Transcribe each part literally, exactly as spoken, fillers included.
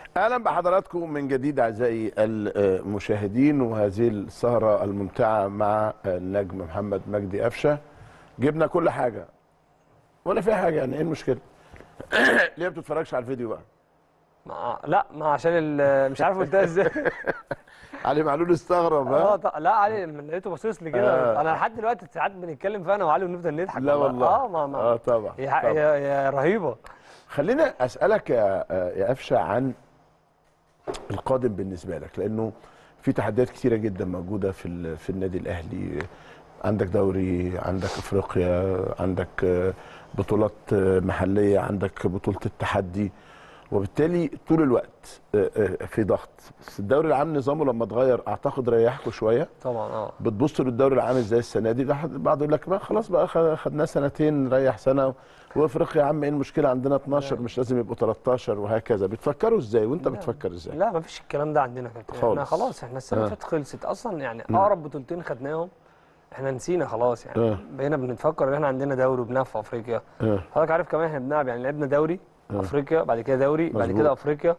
اهلا بحضراتكم من جديد اعزائي المشاهدين، وهذه السهره الممتعه مع النجم محمد مجدي قفشه. جبنا كل حاجه ولا فيها حاجه، يعني ايه المشكله؟ ليه ما بتتفرجش على الفيديو بقى؟ ما لا ما عشان مش عارف قلتها ازاي. علي معلول استغرب. اه ها؟ لا علي من لقيته باصص لي كده. آه. انا لحد دلوقتي ساعات بنتكلم فيها انا وعلي ونفضل نضحك. لا والله. اه ما ما اه طبعا هي طبعا. هي هي رهيبه. خلينا اسالك يا يا قفشه عن القادم بالنسبه لك، لانه في تحديات كتيره جدا موجوده في في النادي الاهلي. عندك دوري، عندك افريقيا، عندك بطولات محليه، عندك بطوله التحدي، وبالتالي طول الوقت في ضغط. بس الدوري العام نظامه لما اتغير اعتقد ريحكم شويه. طبعا اه بتبصوا للدوري العام ازاي السنه دي؟ بعض يقول لك بقى خلاص بقى خدناه سنتين نريح سنه، وافريقيا يا عم ايه المشكله؟ عندنا اتناشر مش لازم يبقوا تلتاشر وهكذا. بتفكروا ازاي وانت لا. بتفكر ازاي؟ لا ما فيش الكلام ده عندنا كابتن. احنا خلاص احنا السنه اللي فاتت خلصت اصلا، يعني اقرب بطولتين خدناهم احنا نسينا خلاص. يعني أه. بقينا بنتفكر ان احنا عندنا دوري وبنلعب في افريقيا. أه. حضرتك عارف كمان احنا بنلعب، يعني لعبنا دوري أه. افريقيا، بعد كده دوري مزبوط. بعد كده افريقيا.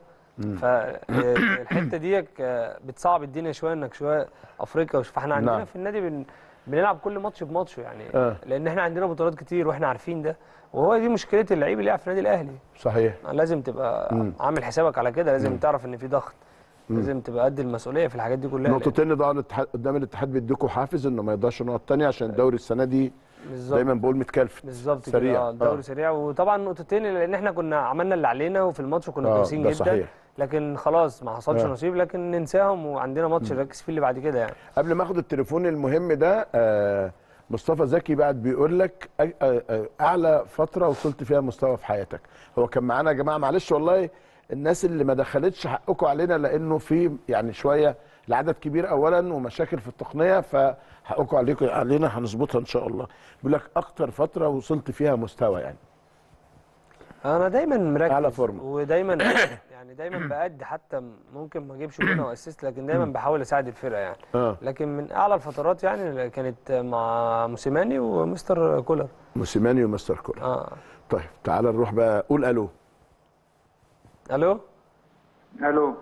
فالحته دي بتصعب الدنيا شويه، انك شويه افريقيا. فاحنا عندنا نعم. في النادي بن... بنلعب كل ماتش بماتشه يعني أه. لان احنا عندنا بطولات كتير واحنا عارفين ده، وهو دي مشكله اللعيب اللي يلعب في النادي الاهلي. صحيح. لازم تبقى مم. عامل حسابك على كده، لازم مم. تعرف ان في ضغط، لازم تبقى قد المسؤوليه في الحاجات دي كلها. نقطتين ضاعوا الاتحاد قدام الاتحاد، بيديكوا حافز انه ما يقدرش نقط ثانيه عشان الدوري السنه دي بالزبط. دايما بقول متكلف بالظبط سريع. اه الدوري آه. سريع، وطبعا نقطتين لان احنا كنا عملنا اللي علينا وفي الماتش كنا آه كويسين جدا. صحيح. لكن خلاص ما حصلش آه. نصيب، لكن ننساهم وعندنا ماتش نركز فيه اللي بعد كده. يعني قبل ما اخد التليفون المهم ده، آه مصطفى زكي بعد بيقول لك اعلى فتره وصلت فيها مستوى في حياتك. هو كان معانا يا جماعه، معلش والله الناس اللي ما دخلتش حقكم علينا، لانه في يعني شويه العدد كبير اولا ومشاكل في التقنيه، فحقكم عليكم علينا هنظبطها ان شاء الله. بيقول لك اكتر فتره وصلت فيها مستوى. يعني انا دايما مركز على فورمه، ودايما يعني دايما بأدي، حتى ممكن ما اجيبش جون او اسيست، لكن دايما بحاول اساعد الفرقه يعني. لكن من اعلى الفترات يعني كانت مع موسيماني ومستر كولر. موسيماني ومستر كولر. اه طيب تعال نروح بقى. قول الو. الو الو.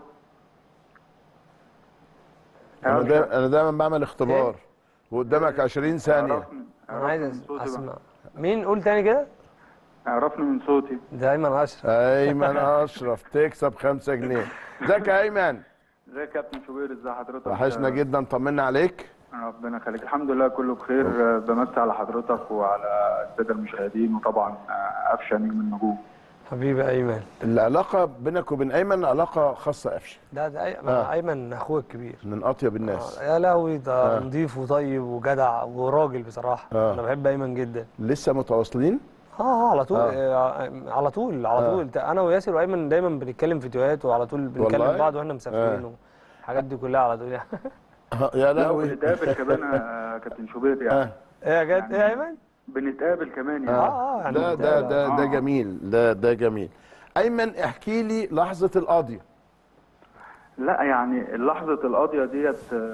انا دايما انا دايما بعمل اختبار وقدامك عشرين ثانيه. انا عايز اسمع مين. قول تاني كده. عرفني من صوتي. ده ايمن اشرف. ايمن اشرف تكسب خمسة جنيه. ازيك يا ايمن؟ ازيك يا كابتن شوبير؟ ازي حضرتك؟ وحشنا جدا، طمنا عليك. ربنا يخليك. الحمد لله كله بخير. بمسي على حضرتك وعلى الساده المشاهدين، وطبعا قفشه نجم النجوم. حبيبي ايمن. العلاقه بينك وبين ايمن علاقه خاصه قفشه. ده ده أي... آه. ايمن اخويا الكبير، من اطيب الناس. آه. يا لهوي ده آه. نضيف وطيب وجدع وراجل بصراحه. آه. انا بحب ايمن جدا. لسه متواصلين؟ اه على طول. آه. على طول على آه. طول. انا وياسر وايمن دايما بنتكلم فيديوهات، وعلى طول بنتكلم بعض واحنا مسافرين آه. والحاجات دي كلها على طول يعني. يا لهوي. بنتقابل كمان يا كابتن شوبير يعني. آه. ايه يا جد؟ ايه يا ايمن؟ بنتقابل كمان يعني. اه اه ده ده ده ده جميل. ده ده جميل. ايمن احكي لي لحظه القاضيه. لا يعني لحظه القاضيه ديت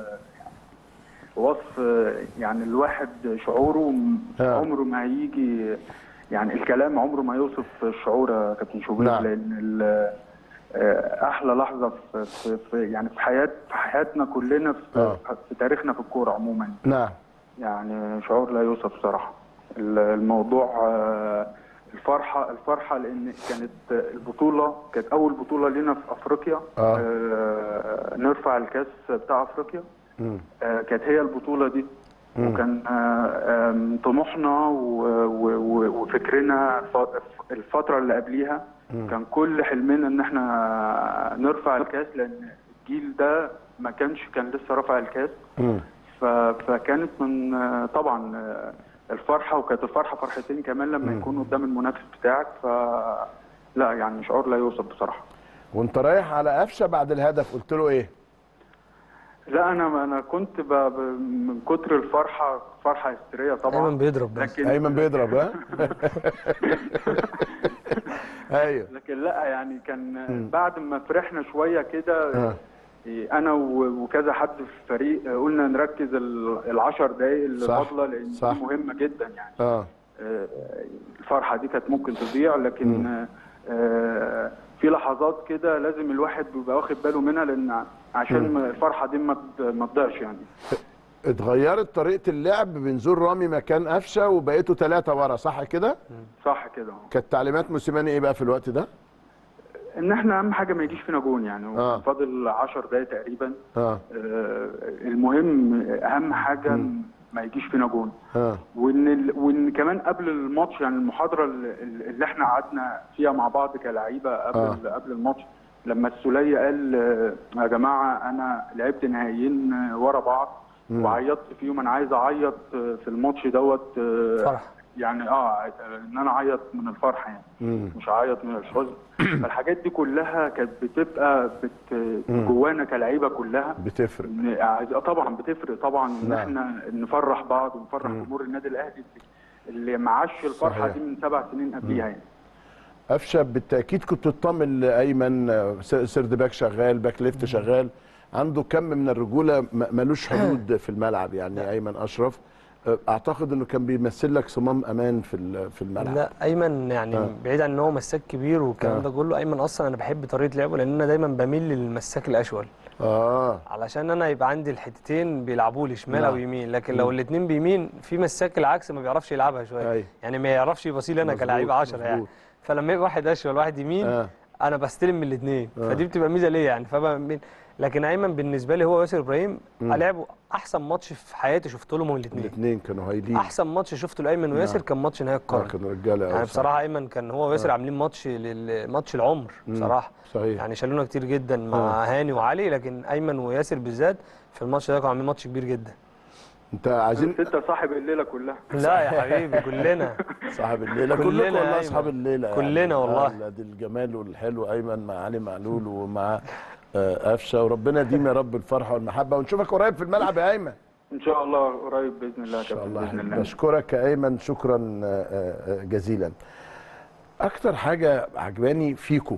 وصف يعني الواحد شعوره آه. عمره ما هيجي، يعني الكلام عمره ما يوصف الشعور يا كابتن شوبير. نعم. لان احلى لحظه في, في, في يعني في حياه في حياتنا كلنا في, آه. في تاريخنا في الكوره عموما. نعم. يعني شعور لا يوصف بصراحه. الموضوع الفرحه الفرحه لان كانت البطوله كانت اول بطوله لنا في افريقيا. آه. آه نرفع الكاس بتاع افريقيا. آه كانت هي البطوله دي. مم. وكان آه طموحنا وفكرنا الفتره اللي قبليها. مم. كان كل حلمنا ان احنا نرفع الكاس، لان الجيل ده ما كانش كان لسه رافع الكاس. مم. فكانت من طبعا الفرحه، وكانت الفرحه فرحتين كمان لما مم. يكون قدام المنافس بتاعك. ف لا يعني شعور لا يوصف بصراحه. وانت رايح على قفشه بعد الهدف قلت له ايه؟ لا انا انا كنت ب... من كتر الفرحه فرحه هستيريه طبعا. ايمن بيضرب بس. لكن ايمن بيضرب. ها ايوه. لكن لا يعني كان م. بعد ما فرحنا شويه كده انا وكذا حد في الفريق قلنا نركز العشر دقائق اللي فاضله، لان دي مهمه جدا يعني. اه الفرحه دي كانت ممكن تضيع، لكن م. آه في في لحظات كده لازم الواحد بيبقى واخد باله منها، لان عشان الفرحه دي ما ما تضيعش يعني. اتغيرت طريقه اللعب، بنزول رامي مكان قفشه وبقيتوا ثلاثه ورا، صح كده؟ صح كده. كانت تعليمات موسيماني ايه بقى في الوقت ده؟ ان احنا اهم حاجه ما يجيش فينا جون يعني. آه. فاضل عشر دقايق تقريبا. اه, آه المهم اهم حاجه م. ما يجيش فينا جون. اه وان ال... وان كمان قبل الماتش يعني المحاضره اللي احنا قعدنا فيها مع بعض كلاعيبه قبل آه. قبل الماتش، لما السوليه قال يا جماعه انا لعبت نهائيين ورا بعض وعيطت فيهم، انا عايز اعيط في الماتش دوت فرح يعني اه ان انا اعيط من الفرحه يعني مم. مش اعيط من الحزن. فالحاجات دي كلها كانت بتبقى بت جوانا كلاعيبه كلها بتفرق طبعا، بتفرق طبعا ان نعم. احنا نفرح بعض ونفرح جمهور النادي الاهلي اللي معاش الفرحه صحيح. دي من سبع سنين قبليها يعني. قفشه بالتاكيد كنت تطمن لايمن سيرد باك شغال، باك ليفت شغال، عنده كم من الرجوله ملوش حدود في الملعب يعني. ايمن اشرف اعتقد انه كان بيمثل لك صمام امان في في الملعب. لا ايمن يعني آه. بعيد عن ان هو مساك كبير والكلام آه. ده كله، ايمن اصلا انا بحب طريقه لعبه لان انا دايما بميل للمساك الاشول. اه علشان انا يبقى عندي الحتتين بيلعبوا لي شمال او يمين، لكن لو الاثنين بيمين في مساك العكس ما بيعرفش يلعبها شويه أي. يعني ما يعرفش يبصي لي انا كلاعب عشرة يعني. فلما يبقى واحد اشول واحد يمين آه. انا بستلم من الاثنين آه. فدي بتبقى ميزه ليا يعني. فبقى لكن ايمن بالنسبه لي هو ياسر ابراهيم لعبوا احسن ماتش في حياتي شفت لهم من الاثنين. الاثنين كانوا هايلين. احسن ماتش شفته لايمن وياسر كان ماتش نهائي القرن. كانوا رجاله يعني بصراحه ايمن كان هو وياسر آه. عاملين ماتش ماتش العمر بصراحه. صحيح. يعني شالونا كتير جدا مع آه. هاني وعلي، لكن ايمن وياسر بالذات في الماتش ده كانوا عاملين ماتش كبير جدا. انت عايزين انت صاحب الليله كلها. لا يا حبيبي كلنا صاحب الليله كلكم والله اصحاب الليله كلنا يعني. والله دي الجمال والحلو ايمن مع علي معلول ومع قفشه، وربنا يديم يا رب الفرحه والمحبه ونشوفك قريب في الملعب يا ايمن. ان شاء الله قريب باذن الله. ان شاء الله باذن الله. بشكرك يا ايمن شكرا جزيلا. اكتر حاجه عجباني فيكم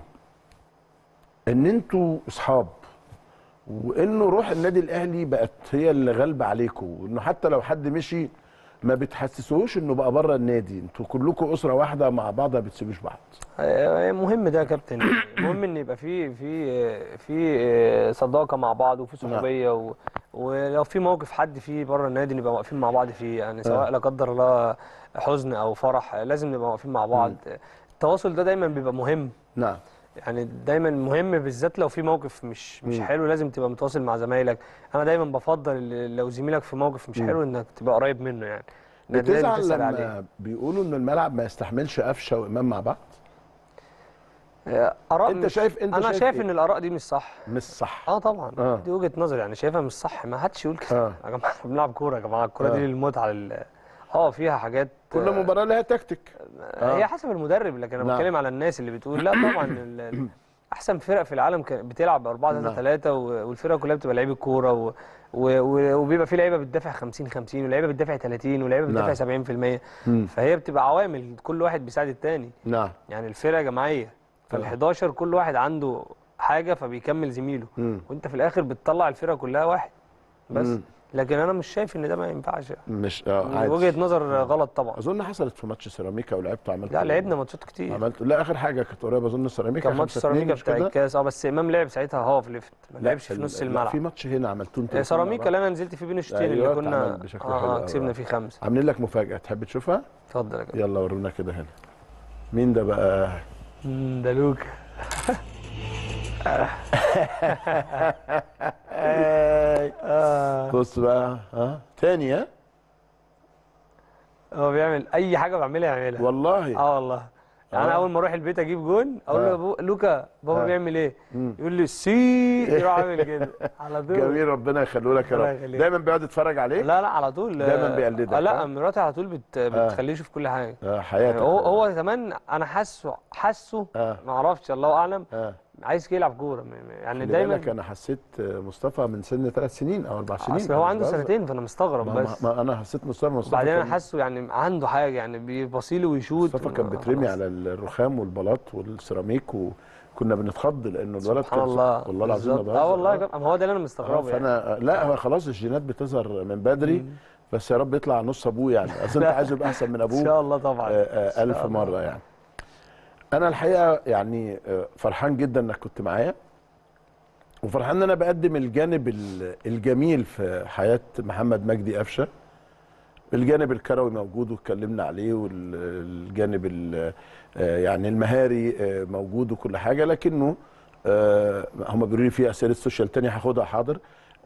ان انتوا اصحاب، وانه روح النادي الاهلي بقت هي اللي غالبه عليكم، وانه حتى لو حد مشي ما بتحسسوش انه بقى بره النادي، انتوا كلكم اسره واحده مع بعض ما بتسيبوش بعض. مهم ده يا كابتن، مهم ان يبقى في في في صداقه مع بعض وفي صحوبيه و... ولو في موقف حد فيه بره النادي نبقى واقفين مع بعض فيه يعني، سواء لا قدر الله حزن او فرح لازم نبقى واقفين مع بعض. التواصل ده دايما بيبقى مهم. نعم يعني دايما مهم بالذات لو في موقف مش مش حلو لازم تبقى متواصل مع زمايلك. انا دايما بفضل لو زميلك في موقف مش حلو انك تبقى قريب منه يعني. بتزعل لما عليه. بيقولوا ان الملعب ما يستحملش قفشه وامام مع بعض؟ اراء انت شايف انت انا شايف, شايف إيه؟ ان الاراء دي مش صح. مش صح اه طبعا آه. دي وجهه نظري يعني، شايفها مش صح. ما حدش يقول كده آه. يا جماعه احنا بنلعب كوره يا جماعه، الكوره آه. دي للمتعه لل... اه فيها حاجات كل مباراه لها تكتيك آه. هي حسب المدرب، لكن انا بتكلم على الناس اللي بتقول لا طبعا ال... احسن فرق في العالم بتلعب أربعة ثلاثة ثلاثة والفرقه كلها بتبقى لعيبه كوره و... و... وبيبقى في لعيبه بتدافع خمسين خمسين ولعيبه بتدافع ثلاثين ولعيبه بتدافع سبعين في المية. فهي بتبقى عوامل كل واحد بيساعد الثاني. نعم يعني الفرقه جماعيه، فال11 كل واحد عنده حاجه فبيكمل زميله، مم. وانت في الاخر بتطلع الفرقه كلها واحد بس. مم. لكن انا مش شايف ان ده ما ينفعش. مش اه وجهه نظر غلط طبعا. اظن حصلت في ماتش سيراميكا ولعبت وعملت لا لعبنا ماتشات كتير. عملت لا اخر حاجه كانت قريبه اظن سيراميكا كان ماتش سيراميكا بتاع الكاس اه بس امام لعب ساعتها هاف ليفت ما لعبش في نص الملعب. في ماتش هنا عملتوه انتوا سيراميكا اللي انا نزلت فيه بين الشوطين اللي كنا اه كسبنا فيه خمسه. عاملين لك مفاجاه تحب تشوفها؟ اتفضل يا كابتن. يلا ورونا كده هنا. مين ده بقى؟ ده لوكا. بص بقى ها تاني ها هو بيعمل اي حاجه بعملها يعملها والله. اه والله يعني انا اول ما اروح البيت اجيب جون اقول له آه. لوكا بابا آه. بيعمل ايه؟ مم. يقول لي سي يروح عامل كده على طول. جميل ربنا يخليه لك يا رب. دايما بيقعد يتفرج عليك؟ لا لا على طول دايما بيقلدك. آه لا مراتي على طول بت... بتخليه يشوف كل حاجه. اه حياتك. هو هو كمان انا حاسه حاسه آه. ما اعرفش الله اعلم آه. عايز يلعب كوره يعني دايما. انا حسيت مصطفى من سن ثلاث سنين او اربع سنين. اصل هو عنده سنتين فانا مستغرب ما بس. ما انا حسيت مصطفى مصطفى بعدين انا حاسه يعني عنده حاجه يعني بيبصيلي ويشوط. مصطفى كان بيترمي على الرخام والبلاط والسيراميك وكنا بنتخض لانه الولد كان الله والله العظيم اه والله ما هو ده اللي انا مستغربه يعني. فانا لا هو خلاص الجينات بتظهر من بدري مم. بس يا رب يطلع نص ابوه يعني. اصل انت عايزه يبقى احسن من ابوه ان شاء الله طبعا آآ آآ الف مره يعني. انا الحقيقه يعني فرحان جدا انك كنت معايا، وفرحان ان انا بقدم الجانب الجميل في حياه محمد مجدي قفشه. الجانب الكروي موجود واتكلمنا عليه، والجانب يعني المهاري موجود وكل حاجه، لكنه هم بيقولوا لي في اسئله سوشيال تانية هاخدها حاضر.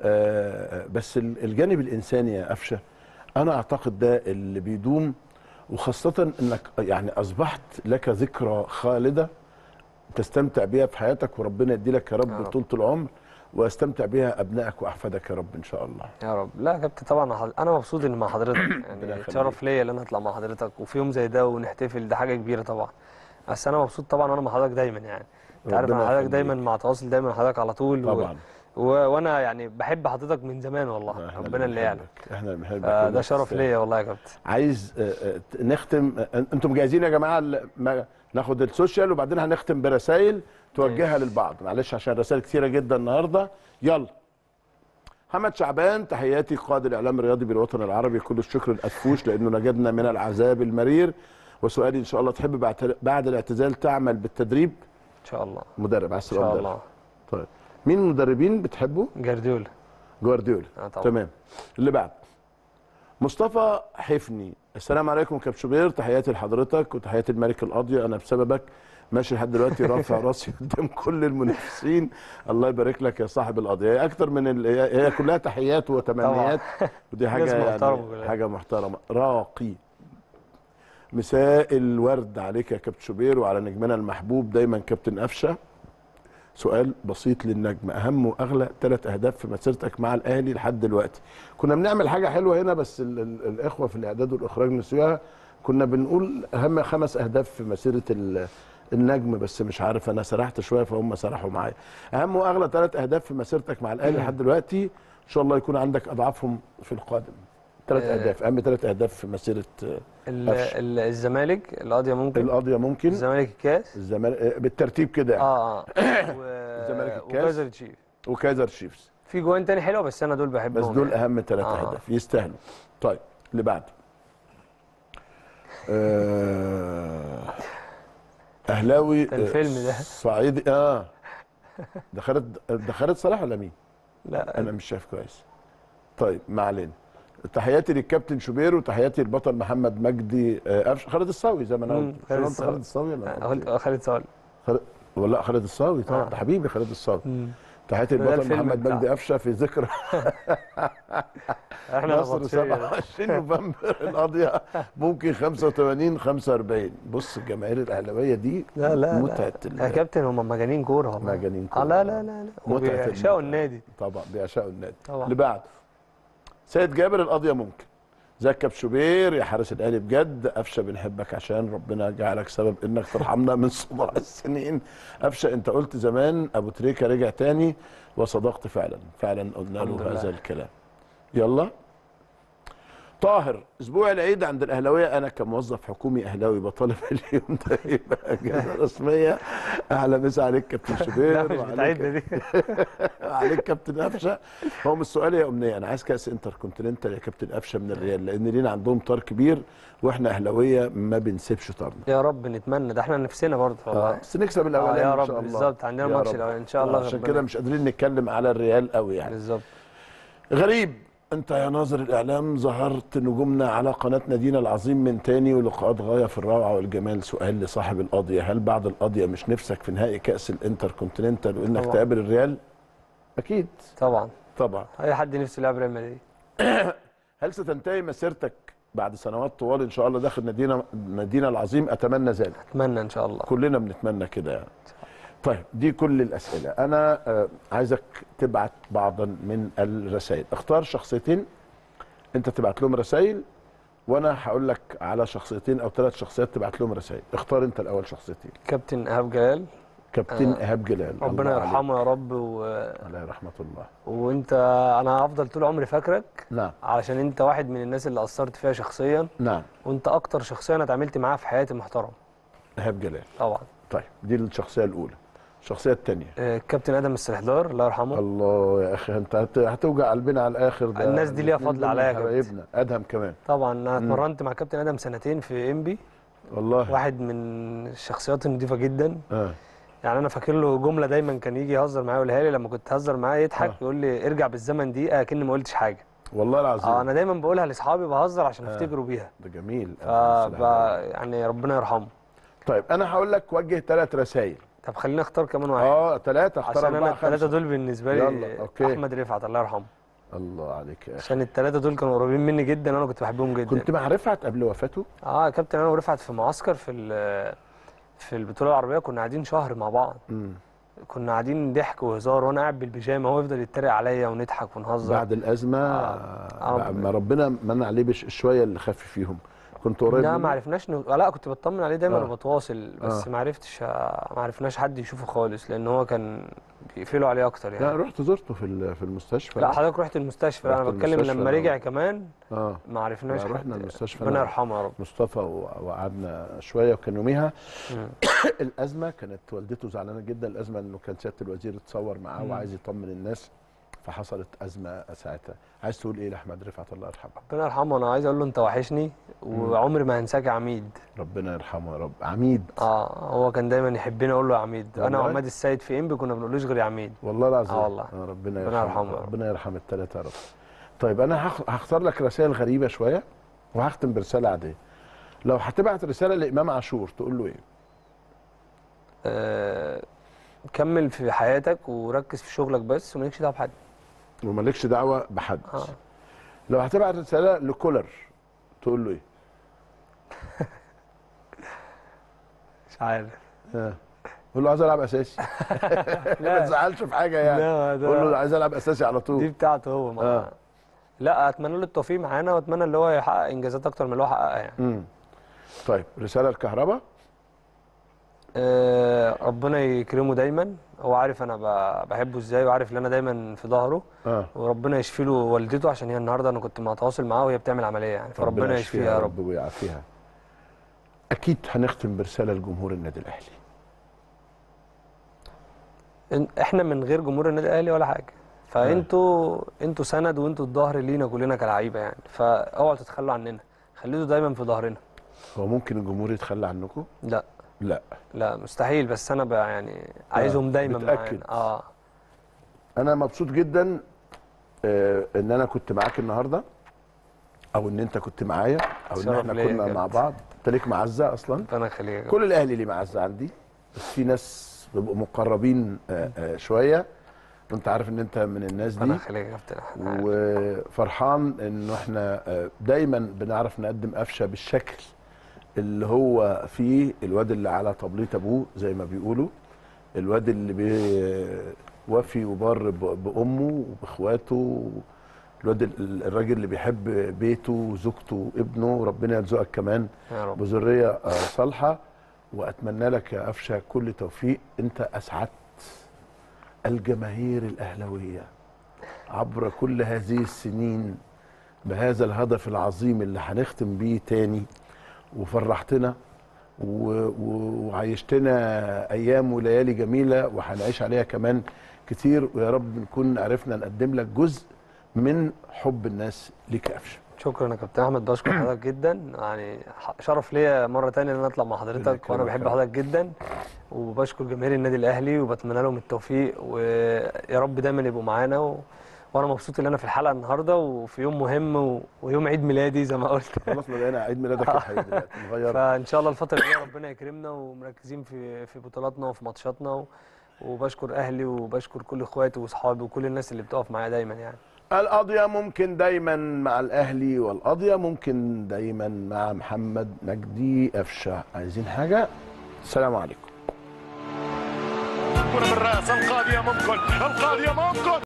بس الجانب الانساني يا قفشه انا اعتقد ده اللي بيدوم، وخاصه انك يعني اصبحت لك ذكرى خالده تستمتع بيها في حياتك، وربنا يدي لك يا رب طولة العمر واستمتع بيها ابنائك واحفادك يا رب ان شاء الله يا رب. لا يا كابتن طبعا انا مبسوط ان مع حضرتك، يعني شرف ليا ان انا اطلع مع حضرتك وفي يوم زي ده ونحتفل، ده حاجه كبيره طبعا. بس انا مبسوط طبعا انا مع حضرتك دايما، يعني انت عارف انا حضرتك دايما مع تواصل دايما مع حضرتك على طول طبعا و... وانا يعني بحب حضرتك من زمان والله، ربنا اللي يعلم. احنا بنحبك، ده شرف ليا والله يا كابتن. عايز نختم، انتم جاهزين يا جماعه؟ ناخد السوشيال وبعدين هنختم برسائل توجهها للبعض، معلش عشان رسائل كثيره جدا النهارده. يلا. محمد شعبان، تحياتي قائد الاعلام الرياضي بالوطن العربي، كل الشكر الأدفوش لانه نجدنا من العذاب المرير. وسؤالي ان شاء الله، تحب بعد الاعتزال تعمل بالتدريب؟ ان شاء الله. مدرب عايز تبقى ان شاء مدرب. الله. طيب مين المدربين بتحبه؟ جوارديولا. جوارديولا آه طبعا. تمام. اللي بعد مصطفى حفني، السلام عليكم كابتن شوبير، تحياتي لحضرتك وتحياتي الملك القاضي، انا بسببك ماشي لحد دلوقتي رافع راسي قدام كل المنافسين، الله يبارك لك يا صاحب القضيه. هي اكتر من ال... هي كلها تحيات وتمنيات، ودي حاجه يعني حاجه محترمه. راقي، مساء الورد عليك يا كابتن شوبير وعلى نجمنا المحبوب دايما كابتن قفشه. سؤال بسيط للنجم، اهم واغلى ثلاث اهداف في مسيرتك مع الاهلي لحد دلوقتي؟ كنا بنعمل حاجه حلوه هنا بس ال ال الاخوه في الاعداد والاخراج نسيوها، كنا بنقول اهم خمس اهداف في مسيره النجم، بس مش عارف انا سرحت شويه فهم سرحوا معايا. اهم واغلى ثلاث اهداف في مسيرتك مع الاهلي لحد دلوقتي، ان شاء الله يكون عندك اضعافهم في القادم. ثلاث اهداف، اهم ثلاث اهداف في مسيره الزمالك، القضيه ممكن القضيه ممكن الزمالك الكاس، الزمالك بالترتيب كده يعني. اه اه الزمالك الكاس وكايزر تشيفز وكايزر تشيفز. في جوان تاني حلوه بس انا دول بحبهم، بس دول يعني اهم ثلاث آه. اهداف يستاهلوا. طيب اللي بعده آه اهلاوي الفيلم ده صعيدي اه ده خالد ده خالد صلاح ولا مين؟ لا انا مش شايف كويس. طيب ما علينا. تحياتي للكابتن شوبير وتحياتي للبطل محمد مجدي قفشه. خالد الصاوي زي ما انا قلت. خالد الصاوي. خالد الصاوي ولا خالد الصاوي؟ ولا خالد الصاوي طبعا. ده حبيبي خالد الصاوي. تحياتي للبطل محمد مجدي قفشه في ذكرى احنا مصر سبعة وعشرين نوفمبر القضيه ممكن خمسة وثمانين خمسة وأربعين. بص الجماهير الاهلاويه دي لا لا متعه لا يا كابتن، هم مجانين كوره والله. مجانين كوره. آه لا لا لا لا بيعشقوا النادي طبعا، بيعشقوا النادي طبعا. اللي بعده سيد جابر، القضيه ممكن. زي كابتن شوبير يا حارس الاهلي بجد، قفشه بنحبك عشان ربنا جعلك سبب انك ترحمنا من صداع السنين. قفشه انت قلت زمان ابو تريكه رجع تاني وصدقت فعلا، فعلا قلنا له هذا الكلام. يلا. طاهر، اسبوع العيد عند الاهلاويه انا كموظف حكومي اهلاوي بطالب اليوم ده يبقى اجازه رسميه. اهلا مسا عليك كابتن شوبير وعليك دي وعليك كابتن قفشه. هو مش سؤال يا امنيه، انا عايز كاس انتر كونتيننتال يا كابتن قفشه من الريال، لان لينا عندهم طار كبير واحنا اهلاويه ما بنسيبش طارنا. يا رب نتمنى ده، احنا نفسنا برضه والله. آه. بس نكسب الاولاني آه ان شاء الله. بالظبط، عندنا الماتش الاولاني ان شاء الله. آه. عشان كده مش قادرين نتكلم على الريال قوي يعني. بالظبط. غريب، انت يا ناظر الاعلام ظهرت نجومنا على قناه نادينا العظيم من تاني ولقاءات غايه في الروعه والجمال. سؤال لصاحب القضيه، هل بعد القضيه مش نفسك في نهائي كاس الانتر كونتيننتال وانك طبعا تقابل الريال؟ اكيد طبعا طبعا. اي حد نفسه يلعب ريال مدريد. هل ستنتهي مسيرتك بعد سنوات طوال ان شاء الله داخل نادينا نادينا العظيم؟ اتمنى ذلك. اتمنى ان شاء الله. كلنا بنتمنى كده يعني. طيب دي كل الاسئله. انا آه عايزك تبعت بعضا من الرسائل، اختار شخصيتين انت تبعت لهم رسائل، وانا هقول لك على شخصيتين او ثلاث شخصيات تبعت لهم رسائل. اختار انت الاول شخصيتين. كابتن ايهاب جلال. كابتن ايهاب جلال، ربنا يرحمه يا رب و... عليه رحمه الله. وانت انا هفضل طول عمري فاكرك. نعم. علشان انت واحد من الناس اللي اثرت فيها شخصيا. نعم. وانت اكتر شخصيه انا اتعاملت معاها في حياتي محترم. ايهاب جلال طبعا. طيب دي الشخصيه الاولى. الشخصيه الثانيه الكابتن ادم السلحدار الله يرحمه. الله يا اخي انت هتوجع قلبنا على الاخر. ده الناس دي ليها فضل عليا يا كابتن. ادهم كمان طبعا. انا اتمرنت مع كابتن ادم سنتين في انبي والله واحد من الشخصيات النظيفه جدا. اه يعني انا فاكر له جمله دايما كان يجي يهزر معايا ويقولها لي لما كنت اهزر معاه يضحك، آه. يقول لي ارجع بالزمن دقيقه كأني ما قلتش حاجه. والله العظيم. اه انا دايما بقولها لاصحابي بهزر عشان آه. افتكروا بيها. ده جميل. ف يعني ربنا يرحمه. طيب انا هقول لك وجه ثلاث رسائل. طب خلينا اختار كمان واحد. اه ثلاثه، اختار عشان اربعه انا الثلاثه خمسه. دول بالنسبه لي احمد رفعت الله يرحمه. الله عليك يا اخي. عشان الثلاثه دول كانوا قريبين مني جدا وانا كنت بحبهم جدا. كنت مع رفعت قبل وفاته؟ اه كابتن انا ورفعت في معسكر في في البطوله العربيه، كنا قاعدين شهر مع بعض. امم كنا قاعدين ضحك وهزار وانا قاعد بالبيجامه هو يفضل يتريق عليا ونضحك ونهزر. بعد الازمه آه. ما ربنا من عليه الشويه اللي خف فيهم كنت قريب لا ما عرفناش ن... لا كنت بطمن عليه دايما آه. وبتواصل، بس آه. ما عرفتش ما عرفناش حد يشوفه خالص لان هو كان بيقفلوا عليه اكتر يعني. لا رحت زرته في في المستشفى. لا حضرتك رحت المستشفى. انا بتكلم لما رجع كمان اه ما عرفناش حد. رحنا المستشفى ربنا يرحمه يا رب. مصطفى وقعدنا شويه، وكان يوميها الازمه كانت والدته زعلانه جدا. الازمه انه كان سياده الوزير اتصور معاه وعايز يطمن الناس، فحصلت ازمه ساعتها. عايز تقول ايه لاحمد رفعت الله يرحمه؟ ربنا يرحمه. انا عايز اقول له انت وحشني وعمري ما هنساك يا عميد. ربنا يرحمه يا رب. عميد. اه هو كان دايما يحبني اقول له يا عميد. انا وعماد السيد في انبي كنا ما بنقولوش غير يا عميد. والله العظيم. اه والله. آه ربنا يرحمه. يرحمه ربنا يرحم الثلاثه يا رب. طيب انا هختار لك رسائل غريبه شويه وهختم برساله عاديه. لو هتبعت رساله لامام عاشور تقول له ايه؟ آه كمل في حياتك وركز في شغلك بس ومالكش دعوه بحد. ومالكش دعوه بحد. آه. لو هتبعت رساله لكولر تقول له ايه؟ مش عارف. اه قول له عايز العب اساسي. ما تزعلش في حاجه يعني. لا ده قول له عايز العب اساسي على طول. دي بتاعته هو. ما آه. لا اتمنى له التوفيق معانا واتمنى ان هو يحقق انجازات اكتر من اللي هو حققها يعني. امم طيب رساله لكهربا. آه ربنا يكرمه دايما. هو عارف انا بحبه ازاي وعارف ان انا دايما في ظهره. آه. وربنا يشفي له والدته عشان هي النهارده انا كنت متواصل معاها وهي بتعمل عمليه يعني، فربنا يشفيها يا رب ويعافيها. اكيد هنختم برساله لجمهور النادي الاهلي. احنا من غير جمهور النادي الاهلي ولا حاجه، فانتوا آه. انتوا سند وانتوا الظهر لينا كلنا كلاعيبه يعني، فاوعوا تتخلوا عننا، خليكوا دايما في ظهرنا. هو ممكن الجمهور يتخلى عنكم؟ لا لا لا مستحيل، بس انا بقى يعني عايزهم آه. دايما معانا. اه انا مبسوط جدا آه ان انا كنت معاك النهارده، او ان انت كنت معايا، او ان احنا كنا مع بعض. انت ليك معزه اصلا. ربنا يخليك. كل الاهلي ليه معزه عندي، بس في ناس بيبقوا مقربين آه آه شويه، وانت عارف ان انت من الناس دي. ربنا يخليك يا كابتن. وفرحان انه احنا دايما بنعرف نقدم قفشه بالشكل اللي هو فيه. الواد اللي على طبلية ابوه زي ما بيقولوا، الواد اللي بيوفي وبار بامه وباخواته، الواد الراجل اللي بيحب بيته وزوجته وابنه. ربنا يرزقك كمان بذريه صالحه، واتمنى لك يا قفشه كل توفيق. انت اسعدت الجماهير الأهلاوية عبر كل هذه السنين بهذا الهدف العظيم اللي هنختم بيه تاني، وفرحتنا وعيشتنا أيام وليالي جميلة وهنعيش عليها كمان كتير، ويا رب نكون عرفنا نقدم لك جزء من حب الناس ليك يا قفشه. شكرا يا كابتن احمد، بشكر حضرتك جدا، يعني شرف ليا مره ثانيه ان انا اطلع مع حضرتك، وانا بحب حضرتك جدا، وبشكر جماهير النادي الاهلي وبتمنى لهم التوفيق، ويا رب دايما يبقوا معانا و... وانا مبسوط ان انا في الحلقه النهارده وفي يوم مهم و... ويوم عيد ميلادي زي ما قلت. خلاص بدأنا عيد ميلادك الحقيقي دلوقتي نغير. فان شاء الله الفتره الجايه ربنا يكرمنا ومركزين في في بطولاتنا وفي ماتشاتنا و... وبشكر اهلي وبشكر كل اخواتي واصحابي وكل الناس اللي بتقف معايا دايما يعني. القضية ممكن دايما مع الأهلي، والقضية ممكن دايما مع محمد مجدي قفشه. عايزين حاجة؟ السلام عليكم. الكرة بالرأس، القاضية ممكن، القاضية ممكن